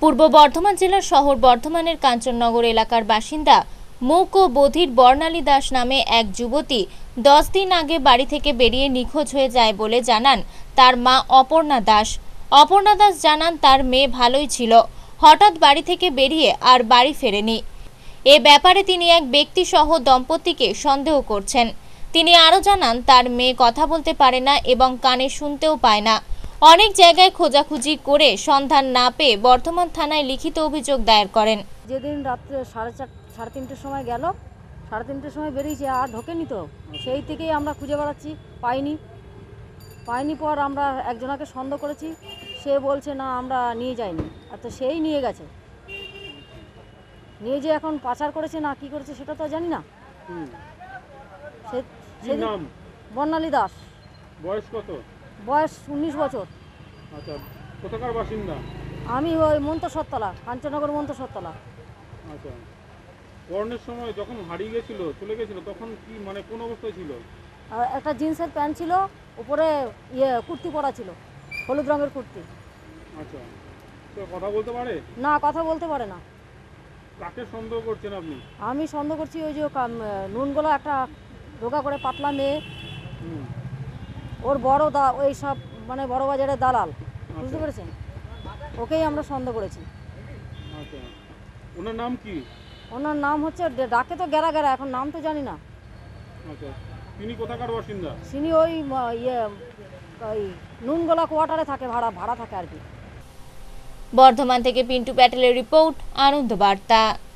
পূর্ব বর্ধমান জেলার শহর বর্ধমানের কাঞ্চননগর এলাকার বাসিন্দা মুক ও বধির বর্ণালী দাস নামে এক যুবতী 10 দিন আগে বাড়ি থেকে বেরিয়ে নিখোঁজ হয়ে যায় বলে জানান তার মা অপর্ণা দাস। অপর্ণা দাস জানান তার মেয়ে ভালোই ছিল, হঠাৎ বাড়ি থেকে বেরিয়ে আর বাড়ি ফেরেনি। এ ব্যাপারে তিনি এক ব্যক্তি সহ দম্পতিকে সন্দেহ করছেন। তিনি আরও জানান তার মেয়ে কথা বলতে পারে না এবং কানে শুনতেও পায় না। অনেক জায়গায় খোঁজাখুঁজি করে সন্ধান না পেয়ে বর্ধমান থানায় লিখিত অভিযোগ দায়ের করেন। যেদিন রাত্রে 3:30 সময় গেল, 3:30 সময় বেরিয়েছে, আর ঢোকেনি তো। সেই থেকেই আমরা খুঁজে বেড়াচ্ছি, পাইনি পর আমরা একজনকে সন্দেহ করেছি, সে বলছে না আমরা নিয়ে যাইনি। আর তো সেই নিয়ে গেছে, নিয়ে যে এখন পাচার করেছে না কি করেছে সেটা তো জানি না। নাম বর্ণালী দাস। বয়স কত? বয়স 19 বছর। আচ্ছা, কোথাকার বাসিন্দা? আমি ওই মন্তসরতলা, কাঞ্চননগর মন্তসরতলা। আচ্ছা, পরনের সময় যখন হারিয়ে গেছিল, চলে গেছিল, তখন কি মানে কোন অবস্থায় ছিল? আর একটা জিন্সের প্যান্ট ছিল, উপরে কুর্তি পরা ছিল, হলুদ রঙের কুর্তি। আচ্ছা, তো কথা বলতে পারে না, কথা বলতে পারে না। কাকে সন্দেহ করছেন আপনি? আমি সন্দেহ করছি ওই যে নুনগুলো একটা রোগা করে পাতলা মেয়ে, ওর বড় ওই সব মানে বড় বাজারের দালাল, বুঝতে পেরেছেন? ওকেই আমরা সন্দেহ করেছি। আচ্ছা, ওনার নাম কি? ওনার নাম হচ্ছে, ডাকে তো গেরা গেরা, এখন নাম তো জানি না। আচ্ছা, তিনি কোথাকার বাসিন্দা? তিনি ওই ওই নুনগোলা কোয়ার্টারে থাকে, ভাড়া থাকে আর কি। বর্ধমান থেকে পিন্টু প্যাটেলের রিপোর্ট, আনন্দ বার্তা।